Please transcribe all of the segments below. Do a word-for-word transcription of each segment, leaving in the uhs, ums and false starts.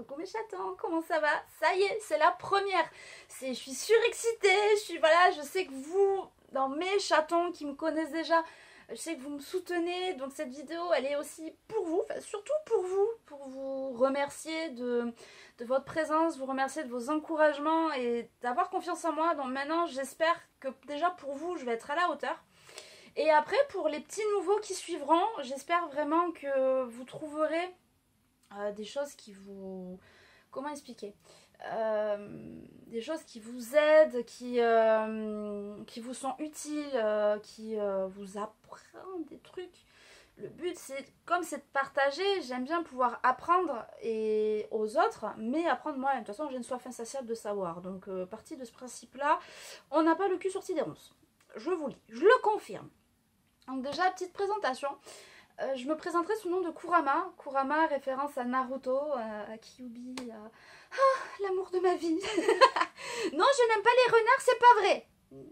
coucou mes chatons, comment ça va? Ça y est, c'est la première. C'est, je suis surexcitée, je suis, voilà, je sais que vous, dans mes chatons qui me connaissent déjà, je sais que vous me soutenez, donc cette vidéo, elle est aussi pour vous, enfin, surtout pour vous, pour vous remercier de, de votre présence, vous remercier de vos encouragements et d'avoir confiance en moi. Donc maintenant, j'espère que déjà pour vous, je vais être à la hauteur. Et après, pour les petits nouveaux qui suivront, j'espère vraiment que vous trouverez euh, des choses qui vous... Comment expliquer euh, des choses qui vous aident, qui, euh, qui vous sont utiles, euh, qui euh, vous apprennent des trucs. Le but, c'est, comme c'est de partager, j'aime bien pouvoir apprendre et aux autres, mais apprendre moi-même. De toute façon, j'ai une soif insatiable de savoir. Donc, euh, partie de ce principe-là, on n'a pas le cul sorti des ronces. Je vous lis, je le confirme. Donc déjà, petite présentation. Euh, je me présenterai sous le nom de Kurama. Kurama, référence à Naruto, euh, à Kyuubi, à... Ah, l'amour de ma vie. Non, je n'aime pas les renards, c'est pas vrai.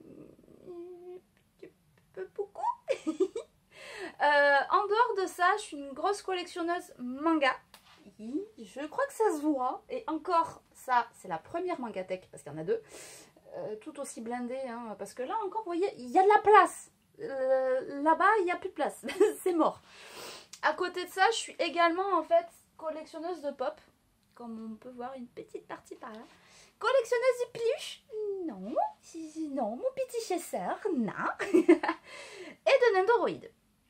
Beaucoup. euh, en dehors de ça, je suis une grosse collectionneuse manga. Je crois que ça se voit. Et encore, ça, c'est la première mangatech, parce qu'il y en a deux. Euh, tout aussi blindée, hein, parce que là encore, vous voyez, il y a de la place. Euh, là-bas, il n'y a plus de place. C'est mort. À côté de ça, je suis également, en fait, collectionneuse de pop. Comme on peut voir, une petite partie par là. Collectionneuse de peluches? Non. Non, mon petit chasseur, non. Et de Nendoroid.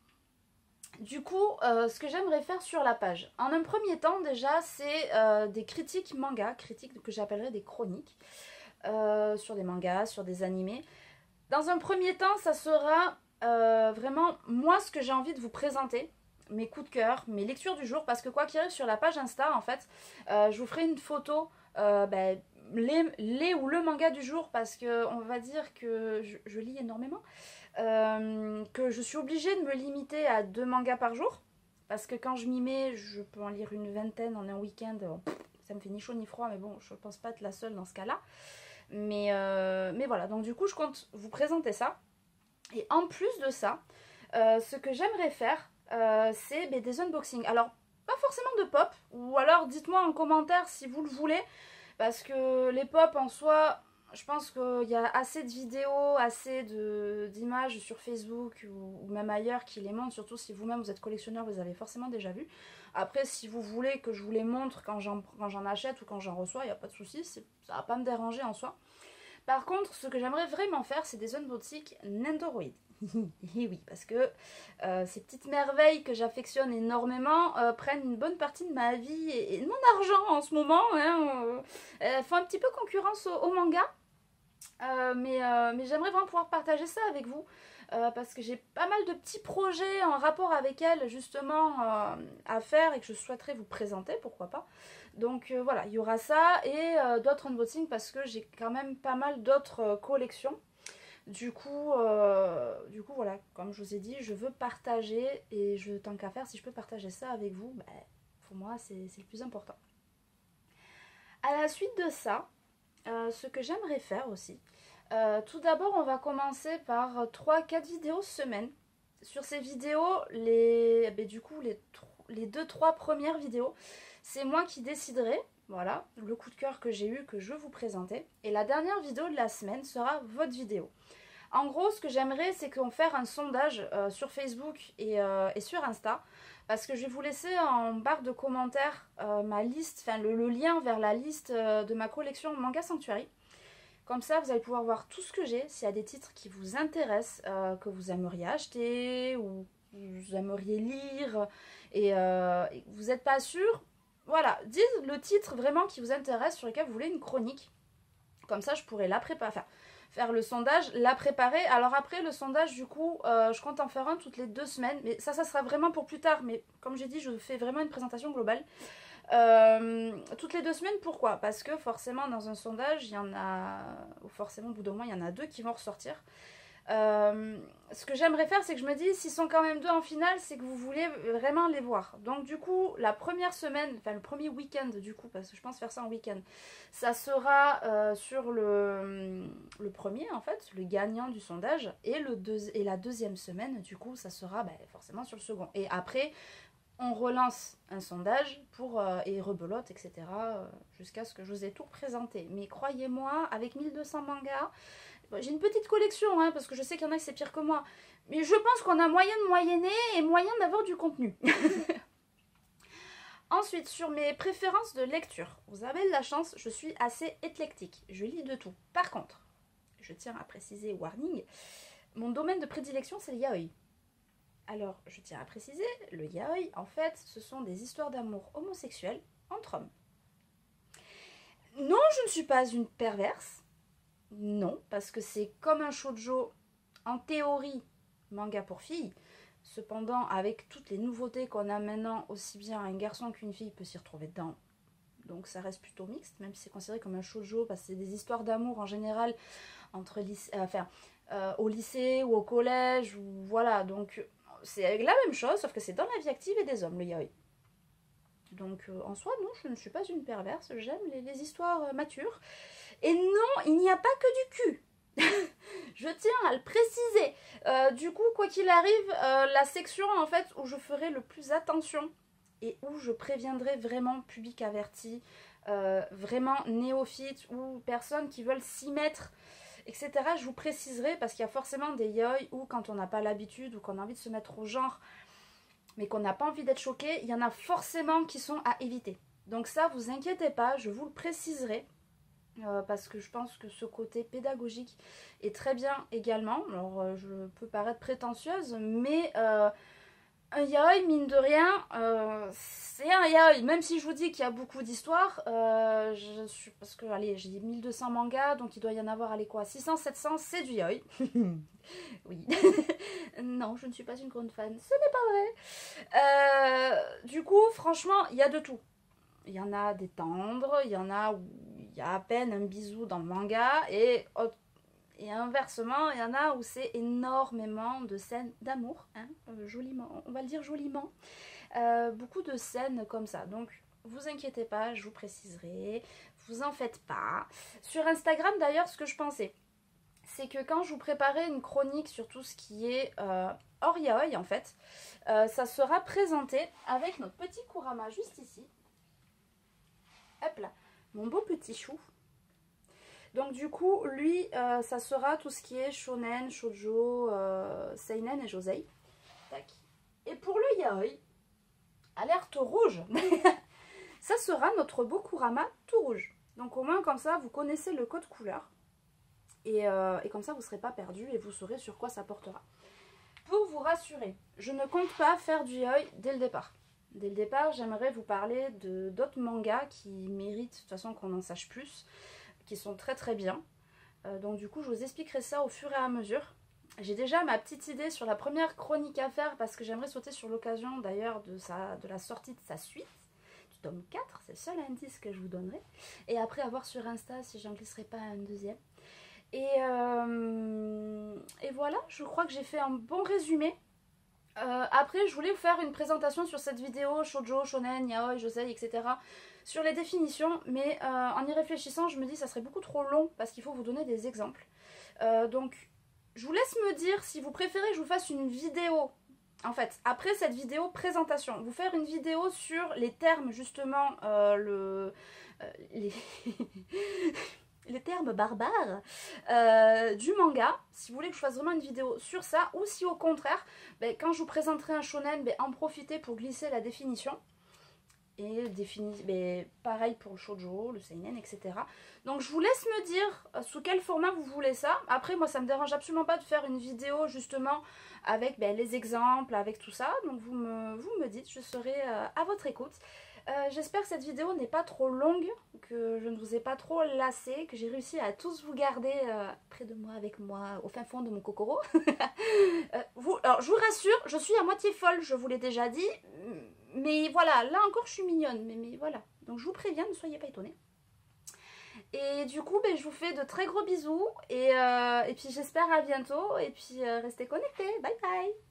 Du coup, euh, ce que j'aimerais faire sur la page, en un premier temps, déjà, c'est euh, des critiques manga, critiques que j'appellerais des chroniques, euh, sur des mangas, sur des animés. Dans un premier temps, ça sera euh, vraiment moi ce que j'ai envie de vous présenter, mes coups de cœur, mes lectures du jour, parce que quoi qu'il arrive sur la page Insta, en fait, euh, je vous ferai une photo, euh, ben, les, les ou le manga du jour, parce que on va dire que je, je lis énormément, euh, que je suis obligée de me limiter à deux mangas par jour, parce que quand je m'y mets, je peux en lire une vingtaine en un week-end, ça me fait ni chaud ni froid, mais bon, je pense pas être la seule dans ce cas-là. Mais, euh, mais voilà, donc du coup, je compte vous présenter ça. Et en plus de ça, euh, ce que j'aimerais faire, euh, c'est ben, des unboxings. Alors, pas forcément de pop, ou alors dites-moi en commentaire si vous le voulez, parce que les pop en soi, je pense qu'il y a assez de vidéos, assez d'images sur Facebook ou, ou même ailleurs qui les montrent, surtout si vous-même vous êtes collectionneur, vous avez forcément déjà vu. Après, si vous voulez que je vous les montre quand j'en achète ou quand j'en reçois, il n'y a pas de souci, ça ne va pas me déranger en soi. Par contre, ce que j'aimerais vraiment faire, c'est des unboxings Nendoroid. Et oui, parce que euh, ces petites merveilles que j'affectionne énormément euh, prennent une bonne partie de ma vie et, et de mon argent en ce moment. Hein, euh, elles font un petit peu concurrence au, au manga. Euh, mais euh, mais j'aimerais vraiment pouvoir partager ça avec vous. Euh, parce que j'ai pas mal de petits projets en rapport avec elle justement euh, à faire et que je souhaiterais vous présenter, pourquoi pas. Donc euh, voilà, il y aura ça et euh, d'autres unboxings parce que j'ai quand même pas mal d'autres euh, collections. Du coup, euh, du coup voilà, comme je vous ai dit, je veux partager et je, tant qu'à faire, si je peux partager ça avec vous, bah, pour moi c'est le plus important. À la suite de ça, euh, ce que j'aimerais faire aussi, Euh, tout d'abord, on va commencer par trois quatre vidéos semaine. Sur ces vidéos, les, ben, du coup, les, les deux trois premières vidéos, c'est moi qui déciderai, voilà, le coup de cœur que j'ai eu, que je vais vous présenter. Et la dernière vidéo de la semaine sera votre vidéo. En gros, ce que j'aimerais, c'est qu'on fasse un sondage euh, sur Facebook et, euh, et sur Insta. Parce que je vais vous laisser en barre de commentaires euh, ma liste, enfin le, le lien vers la liste euh, de ma collection Manga Sanctuary. Comme ça, vous allez pouvoir voir tout ce que j'ai, s'il y a des titres qui vous intéressent, euh, que vous aimeriez acheter ou que vous aimeriez lire et, euh, et vous n'êtes pas sûr. Voilà, dites le titre vraiment qui vous intéresse, sur lequel vous voulez une chronique. Comme ça, je pourrais la préparer, enfin, faire le sondage, la préparer. Alors après, le sondage, du coup, euh, je compte en faire un toutes les deux semaines. Mais ça, ça sera vraiment pour plus tard. Mais comme j'ai dit, je fais vraiment une présentation globale. Euh, toutes les deux semaines, pourquoi? Parce que forcément dans un sondage il y en a, ou forcément au bout d'un mois il y en a deux qui vont ressortir. Euh, ce que j'aimerais faire, c'est que je me dis, s'ils sont quand même deux en finale, c'est que vous voulez vraiment les voir. Donc du coup, la première semaine, enfin le premier week-end du coup, parce que je pense faire ça en week-end, ça sera euh, sur le, le premier en fait, le gagnant du sondage, et, le deux, et la deuxième semaine du coup, ça sera bah, forcément sur le second. Et après, on relance un sondage pour, euh, et rebelote, et cetera euh, jusqu'à ce que je vous ai tout présenté. Mais croyez-moi, avec mille deux cents mangas, bon, j'ai une petite collection, hein, parce que je sais qu'il y en a qui c'est pire que moi. Mais je pense qu'on a moyen de moyenner et moyen d'avoir du contenu. Ensuite, sur mes préférences de lecture, vous avez de la chance, je suis assez éclectique. Je lis de tout. Par contre, je tiens à préciser, warning, mon domaine de prédilection, c'est le yaoi. Alors, je tiens à préciser, le yaoi, en fait, ce sont des histoires d'amour homosexuelles entre hommes. Non, je ne suis pas une perverse. Non, parce que c'est comme un shoujo, en théorie, manga pour filles. Cependant, avec toutes les nouveautés qu'on a maintenant, aussi bien un garçon qu'une fille peut s'y retrouver dedans. Donc ça reste plutôt mixte, même si c'est considéré comme un shoujo, parce que c'est des histoires d'amour en général entre lycée, euh, enfin, euh, au lycée ou au collège, ou voilà. Donc c'est la même chose, sauf que c'est dans la vie active et des hommes, le yaoi. Donc euh, en soi, non, je ne suis pas une perverse, j'aime les, les histoires euh, matures. Et non, il n'y a pas que du cul. Je tiens à le préciser. Euh, du coup, quoi qu'il arrive, euh, la section en fait où je ferai le plus attention et où je préviendrai vraiment public averti, euh, vraiment néophytes ou personnes qui veulent s'y mettre, et cetera. Je vous préciserai parce qu'il y a forcément des yaoi où quand on n'a pas l'habitude ou qu'on a envie de se mettre au genre, mais qu'on n'a pas envie d'être choqué, il y en a forcément qui sont à éviter. Donc ça, vous inquiétez pas, je vous le préciserai. Euh, parce que je pense que ce côté pédagogique est très bien également. Alors euh, je peux paraître prétentieuse, mais euh, un yaoi, mine de rien, euh, c'est un yaoi. Même si je vous dis qu'il y a beaucoup d'histoires, euh, je suis parce que allez, j'ai dit mille deux cents mangas, donc il doit y en avoir, allez quoi, six cents, sept cents, c'est du yaoi. Oui. Non, je ne suis pas une grande fan, ce n'est pas vrai. Euh, du coup, franchement, il y a de tout. Il y en a des tendres, il y en a où il y a à peine un bisou dans le manga, et, et inversement, il y en a où c'est énormément de scènes d'amour, hein, euh, joliment, on va le dire joliment, euh, beaucoup de scènes comme ça. Donc, vous inquiétez pas, je vous préciserai, vous en faites pas. Sur Instagram d'ailleurs, ce que je pensais, c'est que quand je vous préparais une chronique sur tout ce qui est euh, hors yaoi en fait, euh, ça sera présenté avec notre petit Kurama juste ici. Hop là, mon beau petit chou. Donc du coup, lui, euh, ça sera tout ce qui est shonen, shoujo, euh, seinen et josei. Tac. Et pour le yaoi, alerte rouge. Ça sera notre beau Kurama tout rouge. Donc au moins comme ça, vous connaissez le code couleur. Et, euh, et comme ça, vous ne serez pas perdu et vous saurez sur quoi ça portera. Pour vous rassurer, je ne compte pas faire du yaoi dès le départ. Dès le départ, j'aimerais vous parler de d'autres mangas qui méritent de toute façon qu'on en sache plus, qui sont très très bien. Euh, donc du coup, je vous expliquerai ça au fur et à mesure. J'ai déjà ma petite idée sur la première chronique à faire parce que j'aimerais sauter sur l'occasion d'ailleurs de, de la sortie de sa suite, du tome quatre, c'est le seul indice que je vous donnerai. Et après, à voir sur Insta si j'en glisserai pas un deuxième. Et, euh, et voilà, je crois que j'ai fait un bon résumé. Euh, après, je voulais vous faire une présentation sur cette vidéo, shoujo, shonen, yaoi, josei, et cetera. Sur les définitions, mais euh, en y réfléchissant, je me dis que ça serait beaucoup trop long parce qu'il faut vous donner des exemples. Euh, donc, je vous laisse me dire si vous préférez que je vous fasse une vidéo. En fait, après cette vidéo présentation, vous faire une vidéo sur les termes, justement, euh, le... Euh, les... les termes barbares euh, du manga, si vous voulez que je fasse vraiment une vidéo sur ça, ou si au contraire, ben, quand je vous présenterai un shonen, ben, en profiter pour glisser la définition, et définir, ben, pareil pour le shoujo, le seinen, et cetera. Donc je vous laisse me dire euh, sous quel format vous voulez ça. Après, moi, ça me dérange absolument pas de faire une vidéo justement avec ben, les exemples, avec tout ça. Donc vous me, vous me dites, je serai euh, à votre écoute. Euh, J'espère que cette vidéo n'est pas trop longue, que je ne vous ai pas trop lassé, que j'ai réussi à tous vous garder euh, près de moi, avec moi, au fin fond de mon kokoro. euh, vous, alors, je vous rassure, je suis à moitié folle, je vous l'ai déjà dit, mais voilà, là encore je suis mignonne, mais, mais voilà. Donc je vous préviens, ne soyez pas étonnés. Et du coup, ben, je vous fais de très gros bisous, et, euh, et puis j'espère à bientôt, et puis euh, restez connectés, bye bye.